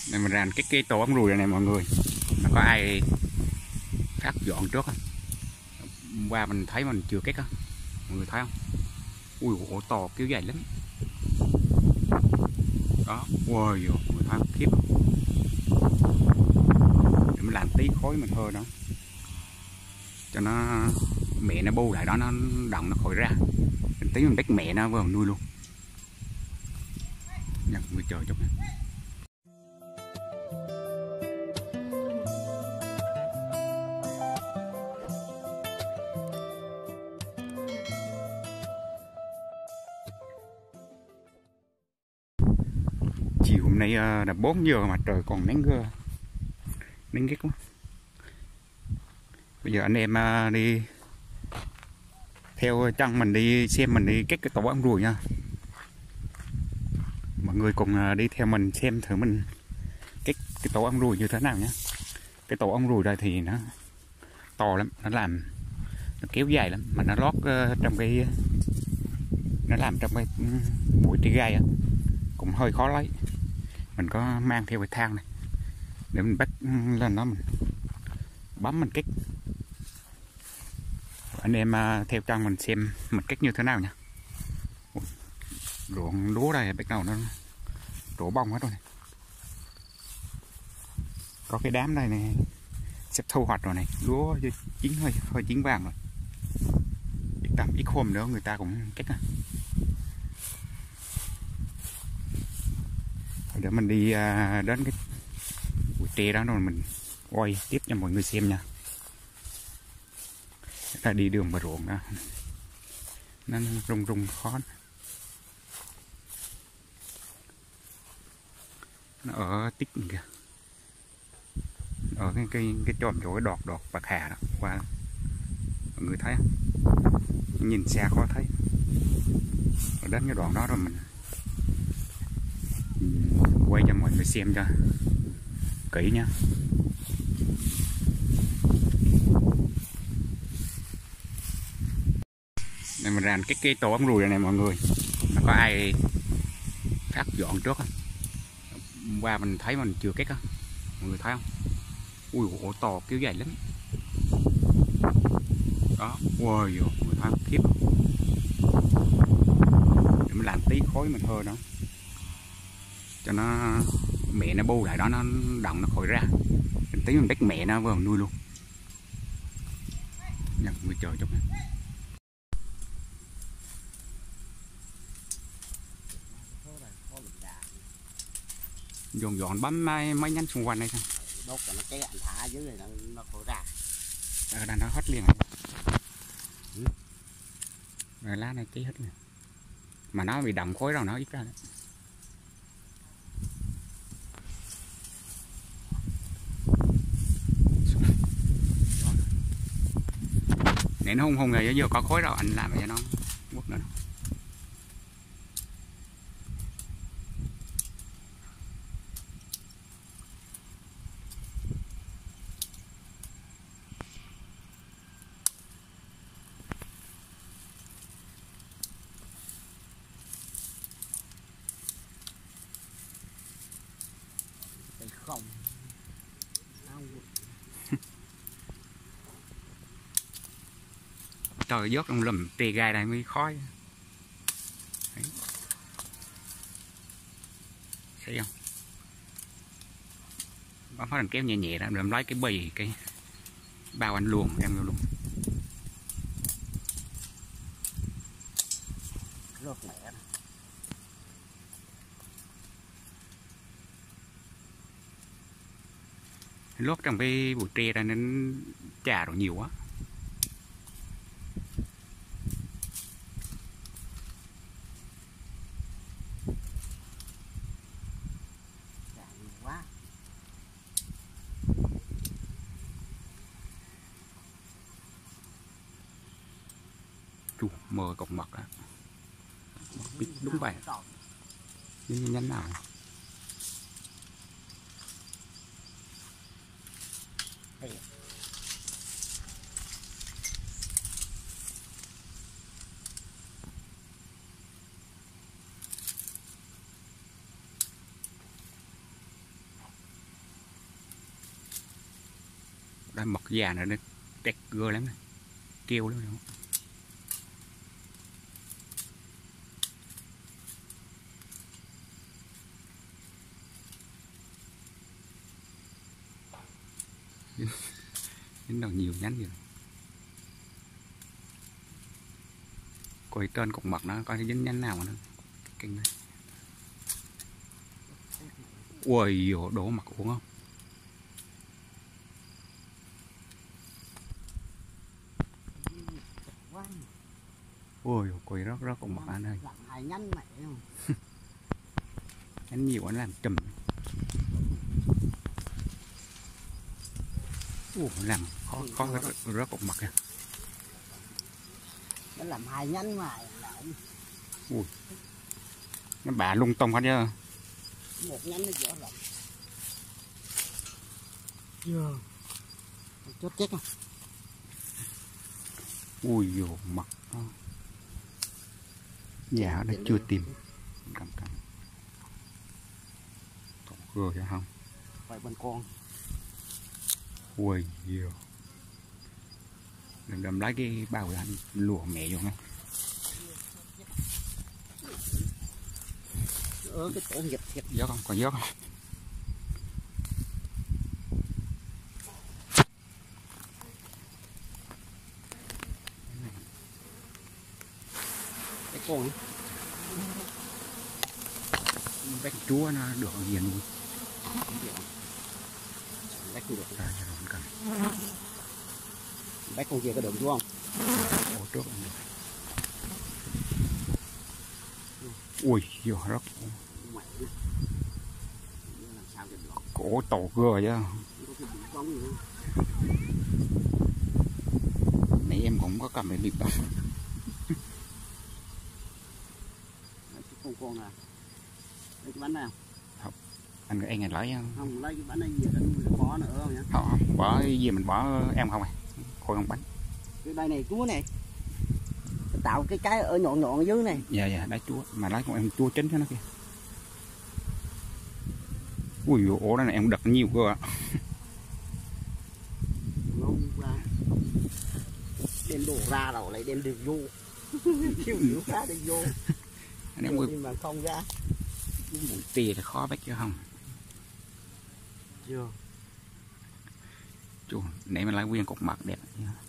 Này mình làm cái tổ ong ruồi này mọi người, mà có ai phát dọn trước không? Qua mình thấy mình chưa kết á, mọi người thấy không? Ui ổ to kéo dài lắm đó. Wow, mọi người thấy khiếp không? Để mình làm tí khối mình hơi đó cho nó mẹ nó bu lại đó, nó động nó khỏi ra, mình tí mình bắt mẹ nó vào nuôi luôn nha. Người chờ chút này. Chiều hôm nay là 4 giờ mà trời còn nắng ghét quá. Bây giờ anh em đi theo chân mình đi xem mình đi kết cái tổ ong ruồi nha. Mọi người cùng đi theo mình xem thử mình kết cái tổ ong ruồi như thế nào nhé. Cái tổ ong ruồi đây thì nó to lắm, nó kéo dài lắm, mà nó lót trong cái, nó làm trong cái bụi tri gai á, cũng hơi khó lấy. Mình có mang theo cái thang này để mình bắt lên đó, mình bấm mình kích. Anh em theo chân mình xem mình kích như thế nào nha. Ruộng lúa đây bắt đầu nó đổ bông hết rồi này. Có cái đám đây này sắp thu hoạch rồi này, lúa chín hơi chín vàng rồi. Tầm ít hôm nữa người ta cũng kích á. Để mình đi đến cái bụi tre đó rồi mình quay tiếp cho mọi người xem nha. Ta đi đường bờ ruộng đó, nó rung khó. Nó ở tích kìa, ở cái chòm chỗ cái đọt bạc hà đó qua, mọi người thấy không? Nhìn xa khó thấy. Ở đến cái đoạn đó rồi mình quay cho mọi người xem cho kỹ nha. Này mình làm cái tổ ong ruồi này mọi người, mà có ai phát dọn trước không? Qua mình thấy mình chưa kết á, mọi người thấy không? Ui ổ to kéo dài lắm đó. Wow, mọi người thấy khiếp không? Để mình làm tí khối mình hơi đó cho nó mẹ nó bu lại đó, nó động nó khỏi ra, mình tí mình bắt mẹ nó vào nuôi luôn nha. Người chờ chút này. Dọn bấm mấy nhánh xung quanh đây thôi. Đốt cho nó cháy, anh thả dưới này nó khỏi ra. Đang nó hết liền rồi. Rồi lá này cháy hết rồi. Mà nó bị đậm khối rồi nó ít ra đấy. Để nó hung rồi vô có khối đâu anh làm cho nó quất nữa. Không trời, vớt trong lùm tre gai này mới khói. Đấy. Thấy không? Bấm phát kéo nhẹ nhẹ đó, rồi lấy cái bì cái bao anh luôn đem vô luôn. rớt mẹ. Lót trong cái bụi tre ra nên trà rồi nhiều quá. Chù, mờ cọc mật á. Biết đúng vậy. Nhưng nhánh nào? Đó, mật già nó tét gơ lắm này. Kêu lắm. Đến đâu nhiều nhánh vậy. Coi trên cục mật nó coi dính nhánh nào mà nó kinh này. Ui dồi, đổ mặt uống không? Ôi coi rất rất cục mật anh ơi. Hai nhánh mẹ không? Nhánh nhiều nó làm trùm. Làm khó rất cục mật kìa. Nó làm hai nhánh mà lại. Ui. Nó bả lung tung hết chứ. Một nhánh nó dở lắm. Chưa. Chốt chết không? Ui dồi mật. Dạ nó chưa tìm. Cầm cầm. Tổng gơ chứ không? Phải bên con. Ui dồi. Đâm lấy cái bao anh lùa mẹ vô nha. Cái tổ nghiệp thiệt. Gió không? Còn gió không? Cái con ấy. Bách chúa nó được ở hiền luôn. Bách không được. Rồi, rồi, cầm. Bách con kia có được chú không? Ủa trước không được. Ui dồi rất. Cổ tổ gơ chứ. Nãy em cũng có cầm cái bịp đó. Con à. Lấy cái bánh này không? Anh lấy không? Lấy cái bánh này về nó bỏ nữa không nhá? Không, bỏ cái gì mình bỏ em không à. Khôi không bánh. Cái đây này chúa này. Tạo cái ở nhọn nhọn ở dưới này. Dạ đá chúa. Mà lấy con em chúa chính cho nó kìa. Ui dồi, ổ đó này em đập nhiều cơ ạ. Đem đổ ra rồi lại đem được vô. Thiếu ra để vô. Anh em nhưng mà không ra. Mũi tìa thì khó bắt chứ không. Chưa. Chú, nãy mình lấy nguyên cục mật đẹp.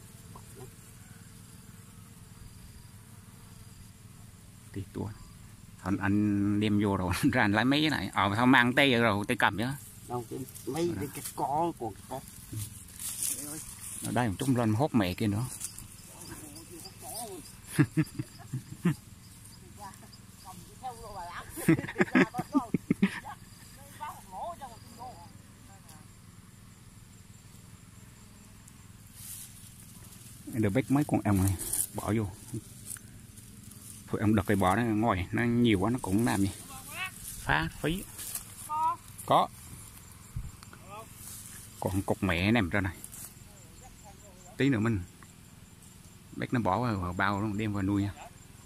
Tí tua. Anh đem vô rồi ra anh lấy mấy cái này. Sao mang tay rồi tay cầm chứ. Đâu mấy cái có còn có. Ở đây một chút lên hốt mẹ kia nữa. Được bách mấy con ong này bỏ vô. Thôi ông đập cái bò nó ngồi nó nhiều quá nó cũng làm gì phá phí. Có còn cục mẹ nằm ra này. Tí nữa mình bách nó bỏ vào bao nó đem vào nuôi nha.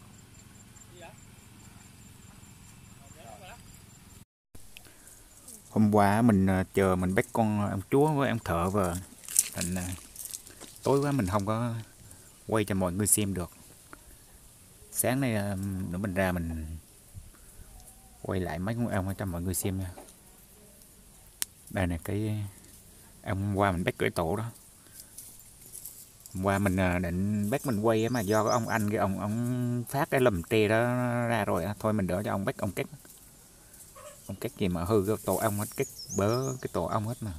Hôm qua mình chờ mình bắt con ông chúa với ông thợ vào. Thành tối quá mình không có quay cho mọi người xem được. Sáng nay nữa mình ra mình quay lại mấy con ong cho mọi người xem nha. Đây nè cái hôm qua mình bắt cưỡi tổ đó. Hôm qua mình định bắt mình quay mà do cái ông anh cái ông phát cái lùm tre đó ra rồi thôi mình đỡ cho ông bắt ông kết. Ông kết gì mà hư cái tổ ong hết, kết bớ cái tổ ong hết mà.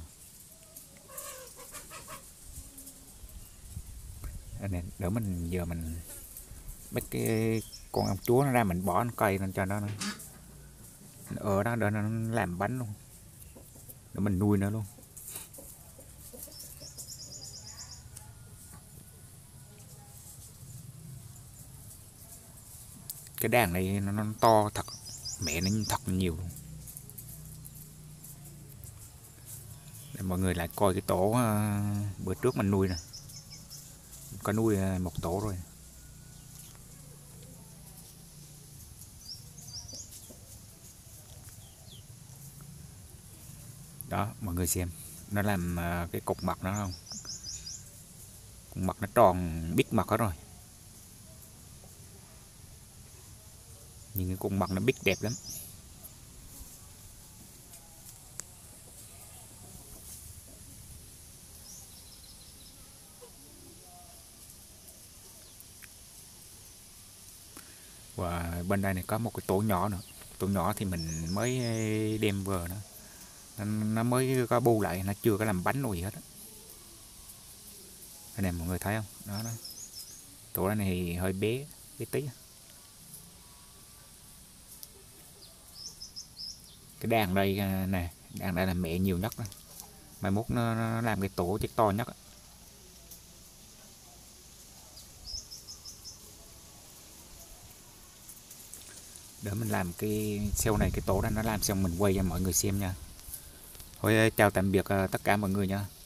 Đây nè, đỡ mình giờ mình bắt cái con ong chúa nó ra mình bỏ nó cây lên cho nó ở đó để nó làm bánh luôn, để mình nuôi nó luôn. Cái đàn này nó to thật, mẹ nó thật nhiều luôn. Để mọi người lại coi cái tổ bữa trước mình nuôi nè, có nuôi một tổ rồi. Đó mọi người xem nó làm cái cục mật nó không, Mặt nó tròn bít mặt hết rồi. Nhìn cái con mặt nó bít đẹp lắm. Và bên đây này có một cái tổ nhỏ nữa. Tổ nhỏ thì mình mới đem vừa nữa. Nó mới có bu lại, nó chưa có làm bánh đâu gì hết. Đây này mọi người thấy không? Đó, đó. Tổ này thì hơi bé, bé tí. Cái đàn đây nè, đàn đây là mẹ nhiều nhất đó. Mai mốt nó làm cái tổ chắc to nhất. Để mình làm cái sau này cái tổ đó nó làm xong mình quay cho mọi người xem nha. Thôi chào tạm biệt tất cả mọi người nha.